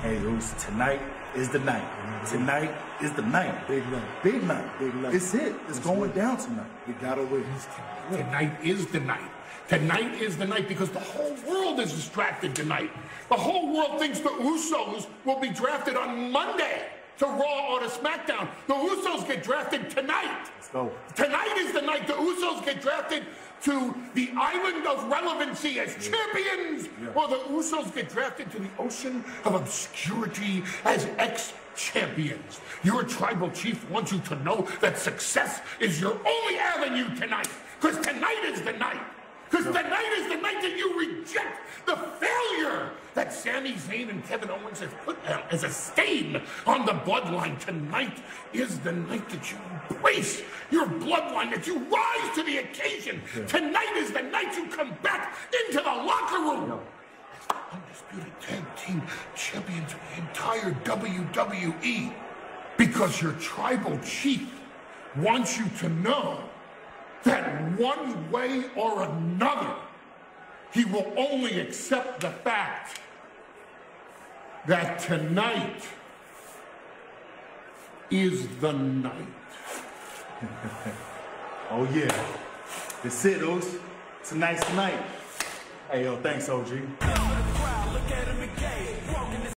Hey, Oos, tonight is the night. Tonight is the night. Big night. Big night. Big night. It's it. It's going down tonight. We gotta win. Tonight is the night. Tonight is the night because the whole world is distracted tonight. The whole world thinks the Usos will be drafted on Monday to Raw or to SmackDown. The Usos get drafted tonight. Let's go. Tonight is the night the Usos get drafted to the island of relevancy as champions, or the Usos get drafted to the ocean of obscurity as ex-champions. Your tribal chief wants you to know that success is your only avenue tonight, because tonight is the night. Because tonight is the night that you reject the failure that Sami Zayn and Kevin Owens have put as a stain on the bloodline. Tonight is the night that you embrace your bloodline, that you rise to the occasion. Tonight is the night you come back into the locker room. Undisputed tag team champions of the entire WWE. Because your tribal chief wants you to know that one way or another, he will only accept the fact that tonight is the night. Oh, yeah. That's it, Oos. Tonight's the night. Hey, yo, thanks, OG.